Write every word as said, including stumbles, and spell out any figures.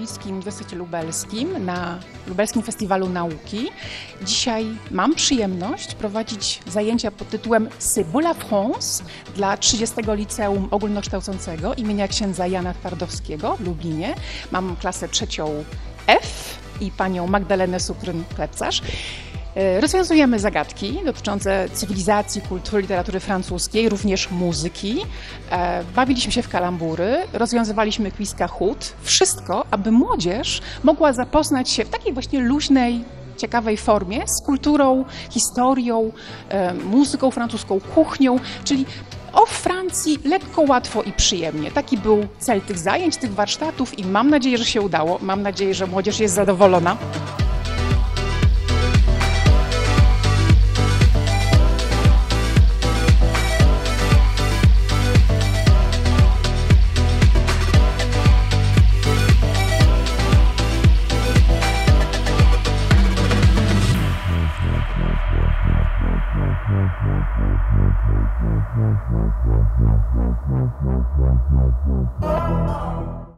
Katolickim Uniwersytecie Lubelskim na Lubelskim Festiwalu Nauki. Dzisiaj mam przyjemność prowadzić zajęcia pod tytułem C'est beau la France dla trzydziestego Liceum Ogólnokształcącego imienia księdza Jana Twardowskiego w Lublinie. Mam klasę trzecią F i panią Magdalenę Sukryn-Klepcarz. Rozwiązujemy zagadki dotyczące cywilizacji, kultury, literatury francuskiej, również muzyki. Bawiliśmy się w kalambury, rozwiązywaliśmy quiz Kahoot. Wszystko, aby młodzież mogła zapoznać się w takiej właśnie luźnej, ciekawej formie z kulturą, historią, muzyką francuską, kuchnią, czyli o Francji lekko, łatwo i przyjemnie. Taki był cel tych zajęć, tych warsztatów i mam nadzieję, że się udało. Mam nadzieję, że młodzież jest zadowolona.